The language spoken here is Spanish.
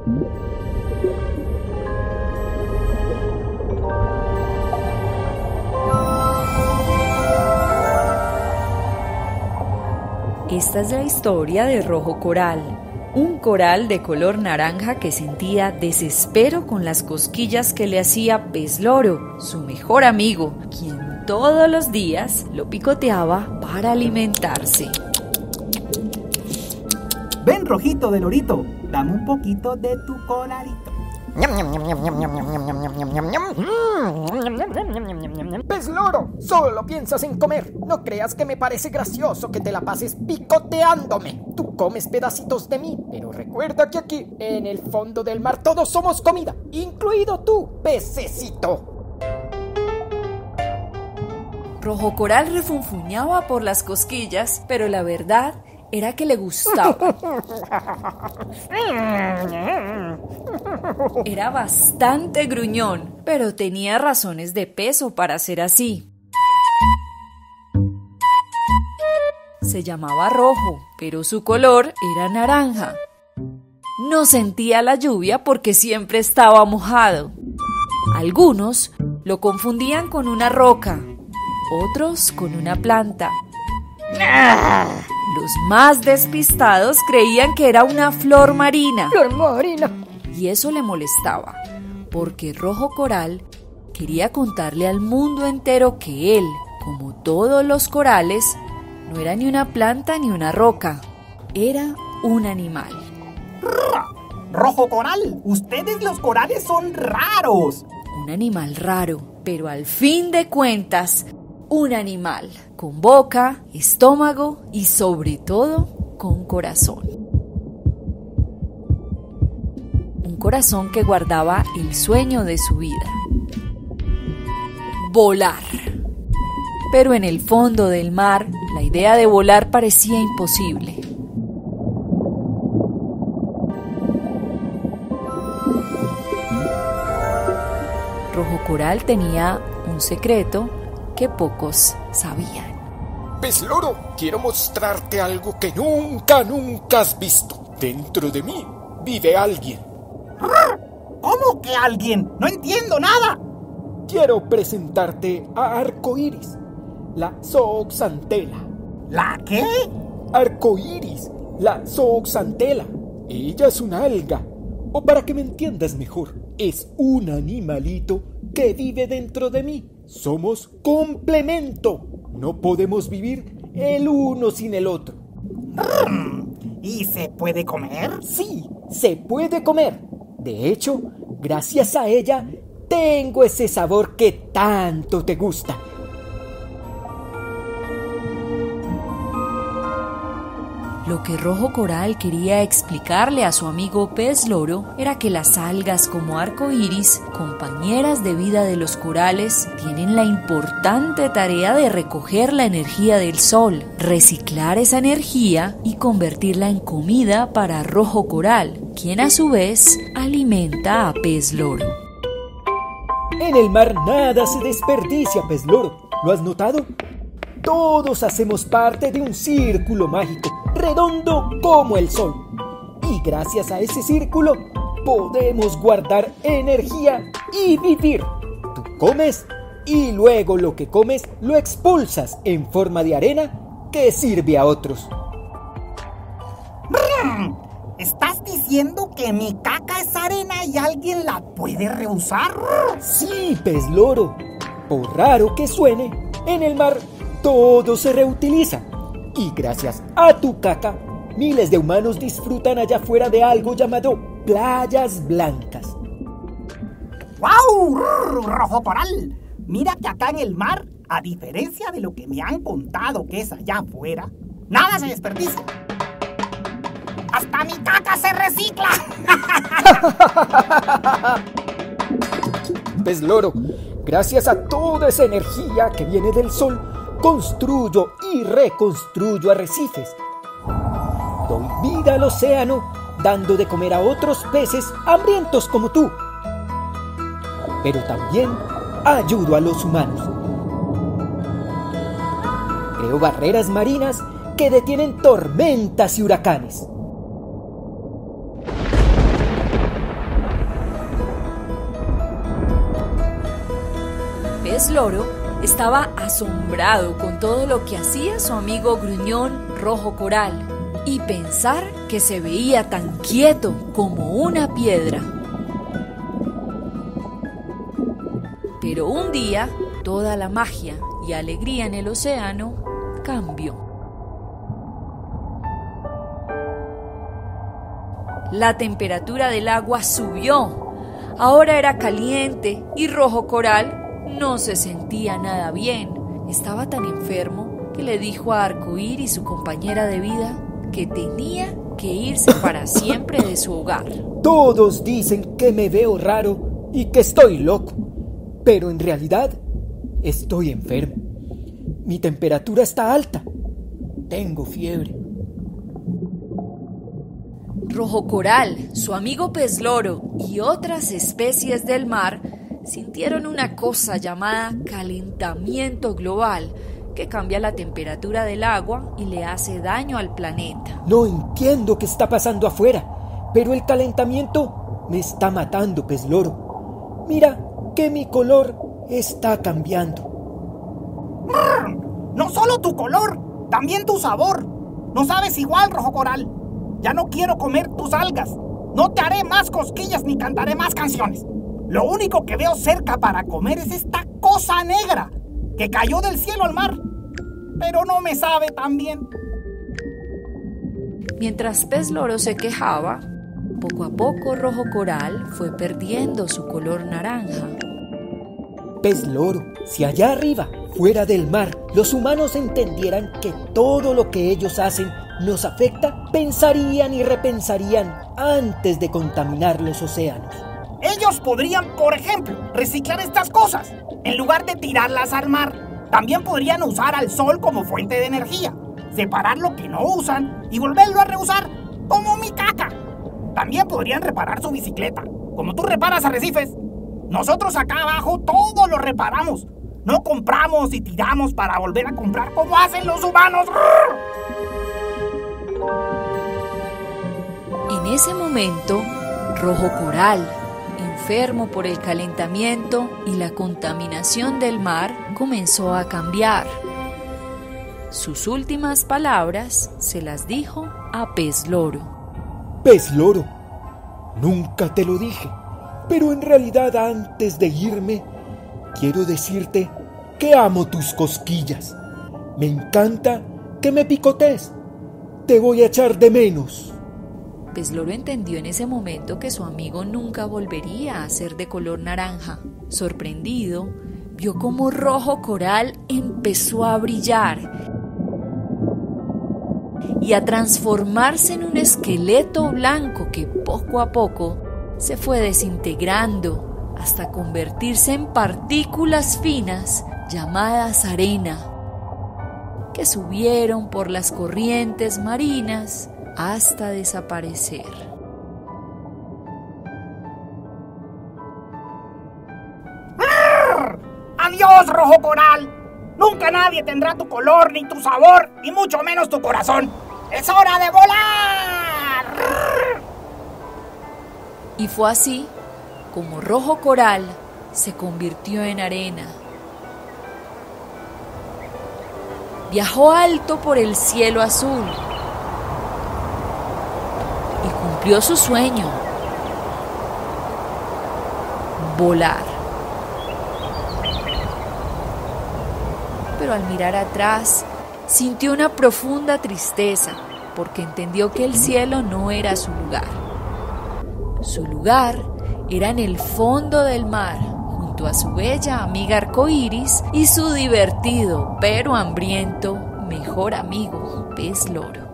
Esta es la historia de Rojo Coral, un coral de color naranja que sentía desespero con las cosquillas que le hacía Pez Loro, su mejor amigo, quien todos los días lo picoteaba para alimentarse. Ven, Rojito de Lorito, dame un poquito de tu coralito. Pez Loro, solo piensas en comer. No creas que me parece gracioso que te la pases picoteándome. Tú comes pedacitos de mí, pero recuerda que aquí, en el fondo del mar, todos somos comida, incluido tú, pececito. Rojo Coral refunfuñaba por las cosquillas, pero la verdad era que le gustaba. Era bastante gruñón, pero tenía razones de peso para ser así. Se llamaba Rojo, pero su color era naranja. No sentía la lluvia porque siempre estaba mojado. Algunos lo confundían con una roca, otros con una planta. Los más despistados creían que era una flor marina. ¡Flor marina! Y eso le molestaba, porque Rojo Coral quería contarle al mundo entero que él, como todos los corales, no era ni una planta ni una roca, era un animal. Rojo Coral, ustedes los corales son raros. Un animal raro, pero al fin de cuentas, un animal con boca, estómago y sobre todo con corazón. Un corazón que guardaba el sueño de su vida: volar. Pero en el fondo del mar, la idea de volar parecía imposible. Rojo Coral tenía un secreto que pocos sabían. Pez Loro, quiero mostrarte algo que nunca has visto. Dentro de mí vive alguien. ¿Cómo que alguien? No entiendo nada. Quiero presentarte a Arcoíris, la zooxantela. ¿La qué? Arcoíris, la zooxantela. Ella es una alga, o para que me entiendas mejor, es un animalito que vive dentro de mí. Somos complemento. No podemos vivir el uno sin el otro. ¿Y se puede comer? Sí, se puede comer. De hecho, gracias a ella, tengo ese sabor que tanto te gusta. Lo que Rojo Coral quería explicarle a su amigo Pez Loro era que las algas como arcoíris, compañeras de vida de los corales, tienen la importante tarea de recoger la energía del sol, reciclar esa energía y convertirla en comida para Rojo Coral, quien a su vez alimenta a Pez Loro. En el mar nada se desperdicia, Pez Loro. ¿Lo has notado? Todos hacemos parte de un círculo mágico, redondo como el sol. Y gracias a ese círculo, podemos guardar energía y vivir. Tú comes y luego lo que comes lo expulsas en forma de arena que sirve a otros. ¿Estás diciendo que mi caca es arena y alguien la puede reusar? Sí, Pez Loro. Por raro que suene, en el mar todo se reutiliza. Y gracias a tu caca, miles de humanos disfrutan allá afuera de algo llamado playas blancas. ¡Guau! Rojo Coral, mira que acá en el mar, a diferencia de lo que me han contado que es allá afuera, nada se desperdicia. ¡Hasta mi caca se recicla! Pez Loro, gracias a toda esa energía que viene del sol, construyo y reconstruyo arrecifes. Doy vida al océano, dando de comer a otros peces hambrientos como tú. Pero también ayudo a los humanos. Creo barreras marinas que detienen tormentas y huracanes. pez loro estaba asombrado con todo lo que hacía su amigo gruñón rojo coral y pensar que se veía tan quieto como una piedra. Pero un día, toda la magia y alegría en el océano cambió. La temperatura del agua subió. Ahora era caliente y rojo coral no se sentía nada bien. Estaba tan enfermo que le dijo a Arcoíris, su compañera de vida, que tenía que irse para siempre de su hogar. Todos dicen que me veo raro y que estoy loco, pero en realidad estoy enfermo. Mi temperatura está alta. Tengo fiebre. Rojo coral, su amigo pez loro y otras especies del mar sintieron una cosa llamada calentamiento global que cambia la temperatura del agua y le hace daño al planeta. No entiendo qué está pasando afuera, pero el calentamiento me está matando, pez loro. Mira que mi color está cambiando. No solo tu color, también tu sabor. No sabes igual, rojo coral. Ya no quiero comer tus algas. No te haré más cosquillas ni cantaré más canciones. Lo único que veo cerca para comer es esta cosa negra que cayó del cielo al mar. Pero no me sabe tan bien. Mientras pez loro se quejaba, poco a poco rojo coral fue perdiendo su color naranja. Pez loro, si allá arriba, fuera del mar, los humanos entendieran que todo lo que ellos hacen nos afecta, pensarían y repensarían antes de contaminar los océanos. Ellos podrían, por ejemplo, reciclar estas cosas en lugar de tirarlas al mar. También podrían usar al sol como fuente de energía, separar lo que no usan y volverlo a reusar, como mi caca. También podrían reparar su bicicleta, como tú reparas arrecifes. Nosotros acá abajo todo lo reparamos. No compramos y tiramos para volver a comprar como hacen los humanos. En ese momento, rojo coral, enfermo por el calentamiento y la contaminación del mar, comenzó a cambiar. Sus últimas palabras se las dijo a pez loro. Pez loro, nunca te lo dije, pero en realidad antes de irme, quiero decirte que amo tus cosquillas. Me encanta que me picotees. Te voy a echar de menos. Pez loro entendió en ese momento que su amigo nunca volvería a ser de color naranja. Sorprendido, vio cómo rojo coral empezó a brillar y a transformarse en un esqueleto blanco que poco a poco se fue desintegrando hasta convertirse en partículas finas llamadas arena, que subieron por las corrientes marinas hasta desaparecer. ¡Adiós, rojo coral! Nunca nadie tendrá tu color, ni tu sabor, ni mucho menos tu corazón. ¡Es hora de volar! Y fue así como rojo coral se convirtió en arena. Viajó alto por el cielo azul y cumplió su sueño: volar. Pero al mirar atrás, sintió una profunda tristeza, porque entendió que el cielo no era su lugar. Su lugar era en el fondo del mar, junto a su bella amiga Arcoíris y su divertido pero hambriento mejor amigo, pez loro.